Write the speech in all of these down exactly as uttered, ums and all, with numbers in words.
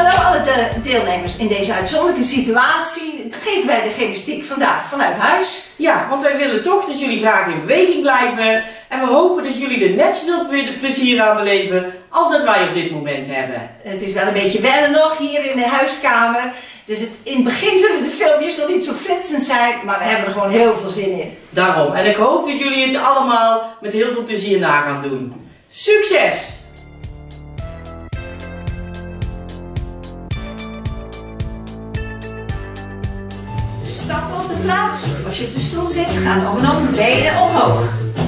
Hallo alle de deelnemers in deze uitzonderlijke situatie. Geven wij de gymnastiek vandaag vanuit huis. Ja, want wij willen toch dat jullie graag in beweging blijven. En we hopen dat jullie er net zoveel plezier aan beleven als dat wij op dit moment hebben. Het is wel een beetje wennen nog hier in de huiskamer. Dus het, in het begin zullen de filmpjes nog niet zo flitsend zijn, maar we hebben er gewoon heel veel zin in. Daarom. En ik hoop dat jullie het allemaal met heel veel plezier na gaan doen. Succes! Stappen op de plaats. Als je op de stoel zit, gaan om en om de benen omhoog.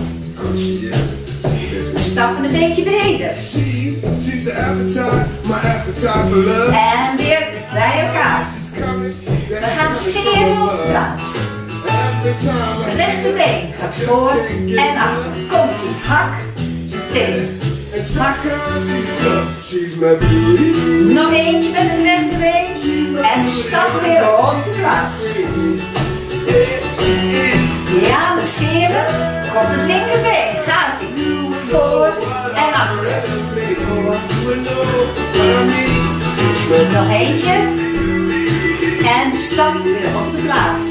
We stappen een beetje breder. En weer bij elkaar. We gaan veren op de plaats. Rechterbeen gaat voor en achter. Komt ie. Hak, teen. Hak. Nog eentje met het rechterbeen. En we stappen weer op de plaats. Ja, we veren. Komt het linkerbeen. Gaat ie. Voor en achter. Voor. Nog eentje. En stap weer op de plaats.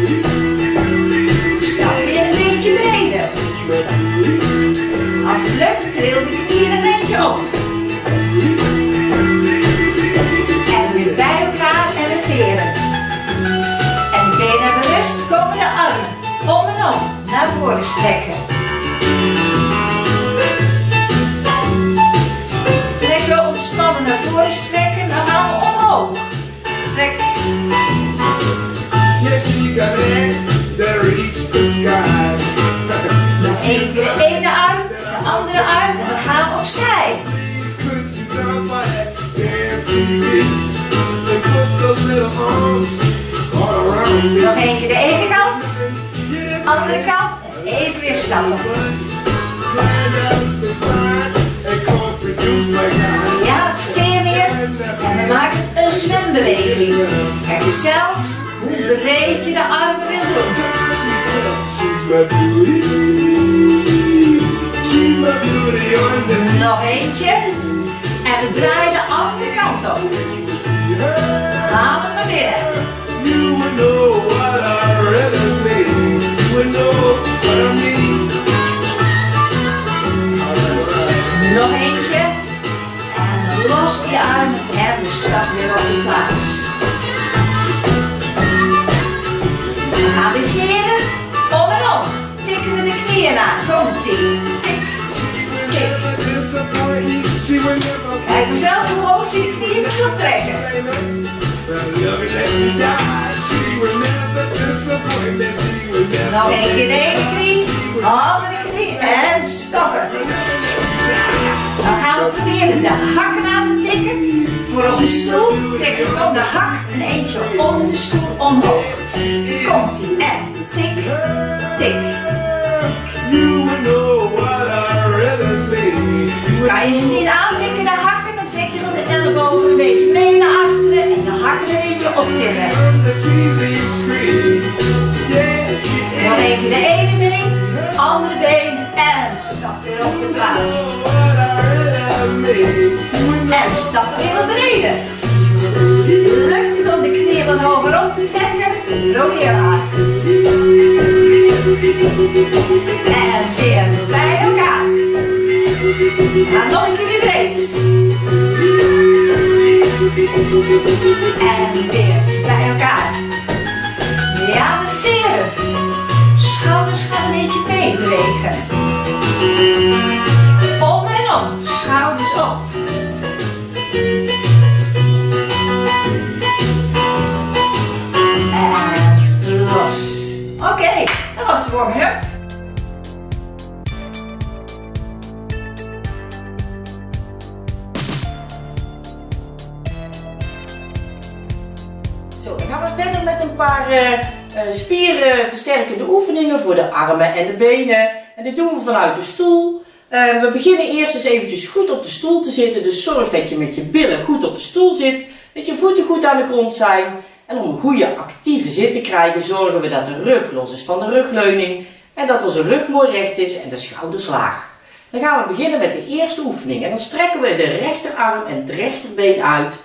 Stap weer een beetje breder. Als het lukt, tril de knieën een eentje op. En weer bij elkaar en we veren. En de benen hebben rust, komen de armen om en om naar voren strekken. Lekker ontspannen naar voren strekken, dan gaan we omhoog. Strek. Nog even de ene arm, de andere arm en we gaan opzij. Nog één keer de ene kant, andere kant en even weer stappen. Ja, veer weer en we maken een zwembeweging. Kijk zelf hoe breed je de armen wil doen. Nog eentje. En we draaien de andere kant op. Haal hem maar binnen. Nog eentje. En dan los die armen en we stappen weer op de plaats. We gaan weer veren. Om en om. Tikken we de knieën aan. Komt-ie. Tik. Tik. Kijk mezelf hoe hoog je de knieën moet optrekken. Nog één keer de ene knie, andere knie en stappen. Dan gaan we proberen de hakken aan te tikken. Voor op de stoel trek je gewoon de hak en eentje onder de stoel omhoog. Komt ie en tik, tik, tik. Kan je ze niet aantikken, de hakken, dan trek je van de ellebogen een beetje mee naar achteren en de hakken een beetje optillen. Nog één keer de ene been, andere been en stap weer op de plaats. En stappen weer wat breder. Lukt het om de knieën wat hoger op te trekken? Probeer maar. En weer bij elkaar. Maar nog een keer weer breed. En weer bij elkaar. Ja, we veren. Schouders gaan een beetje meebewegen. Om en om. Schouders op. En los. Oké, okay, dat was de warm-up. Zo, dan gaan we verder met een paar uh, uh, spierenversterkende oefeningen voor de armen en de benen. En dit doen we vanuit de stoel. Uh, we beginnen eerst eens eventjes goed op de stoel te zitten. Dus zorg dat je met je billen goed op de stoel zit. Dat je voeten goed aan de grond zijn. En om een goede actieve zit te krijgen zorgen we dat de rug los is van de rugleuning. En dat onze rug mooi recht is en de schouders laag. Dan gaan we beginnen met de eerste oefening. En dan strekken we de rechterarm en het rechterbeen uit.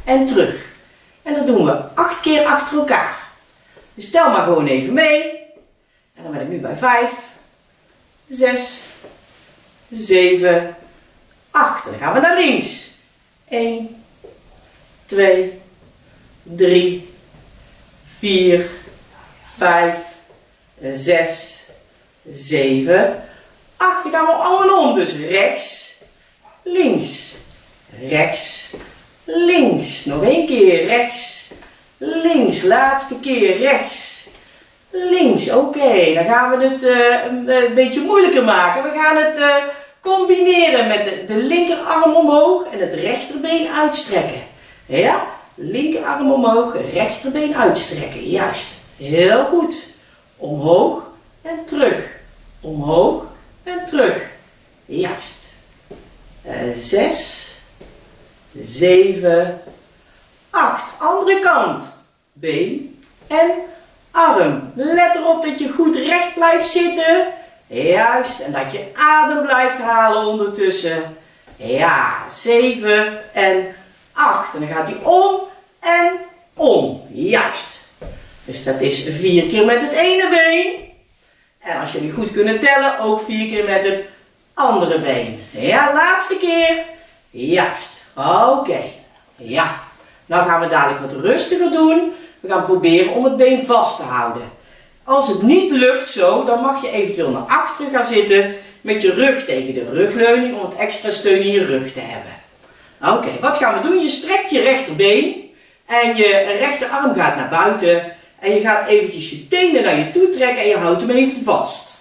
en terug. En dat doen we acht keer achter elkaar. Dus tel maar gewoon even mee. En dan ben ik nu bij vijf, zes, zeven, acht. En dan gaan we naar links. één, twee, drie, vier, vijf, zes, zeven, acht. Dan gaan we allemaal om. Dus rechts, links, rechts, links. Nog één keer rechts, links. Laatste keer rechts, links. Oké, okay, dan gaan we het uh, een, een beetje moeilijker maken. We gaan het uh, combineren met de, de linkerarm omhoog en het rechterbeen uitstrekken. Ja, linkerarm omhoog, rechterbeen uitstrekken. Juist, heel goed. Omhoog en terug. Omhoog en terug. Juist. Uh, zes, zeven, acht. Andere kant. Been en arm. Let erop dat je goed recht blijft zitten. Juist. En dat je adem blijft halen ondertussen. Ja, zeven en acht. En dan gaat hij om en om. Juist. Dus dat is vier keer met het ene been. En als jullie goed kunnen tellen, ook vier keer met het andere been. Ja, laatste keer. Juist. Oké. Okay. Ja. Nou gaan we dadelijk wat rustiger doen. We gaan proberen om het been vast te houden. Als het niet lukt zo, dan mag je eventueel naar achteren gaan zitten met je rug tegen de rugleuning om wat extra steun in je rug te hebben. Oké, okay, wat gaan we doen? Je strekt je rechterbeen en je rechterarm gaat naar buiten en je gaat eventjes je tenen naar je toe trekken en je houdt hem even vast.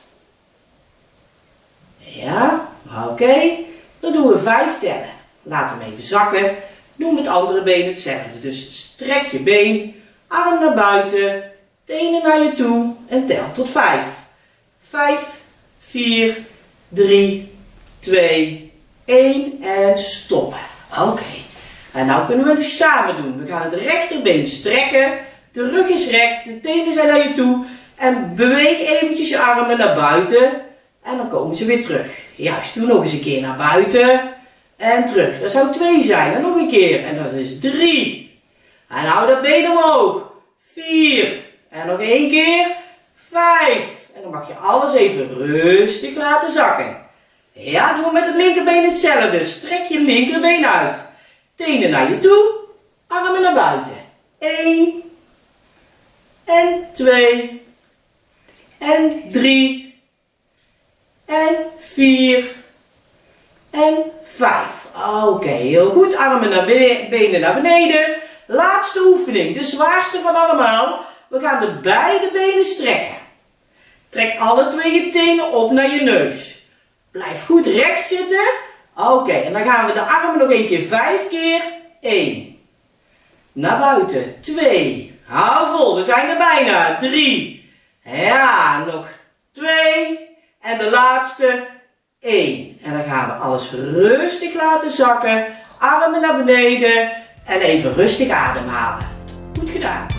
Ja, oké. Okay. Dan doen we vijf tellen. Laat hem even zakken. Doe met het andere been hetzelfde. Dus strek je been, arm naar buiten, tenen naar je toe en tel tot vijf. vijf, vier, drie, twee, één en stoppen. Oké. Okay. En nou kunnen we het samen doen. We gaan het rechterbeen strekken. De rug is recht, de tenen zijn naar je toe. En beweeg eventjes je armen naar buiten. En dan komen ze weer terug. Juist, doe nog eens een keer naar buiten. En terug. Dat zou twee zijn. En nog een keer. En dat is drie. En hou dat been omhoog. Vier. En nog één keer. Vijf. En dan mag je alles even rustig laten zakken. Ja, doe met het linkerbeen hetzelfde. Strek je linkerbeen uit. Tenen naar je toe. Armen naar buiten. Eén. En twee. En drie. En vier. En vijf. Oké, okay, heel goed. Armen naar benen naar beneden. Laatste oefening. De zwaarste van allemaal. We gaan de beide benen strekken. Trek alle twee je tenen op naar je neus. Blijf goed recht zitten. Oké, okay, en dan gaan we de armen nog een keer vijf keer. één. Naar buiten. twee. Hou vol, we zijn er bijna. drie. Ja, nog twee. En de laatste. één. En dan gaan we alles rustig laten zakken. Armen naar beneden. En even rustig ademhalen. Goed gedaan.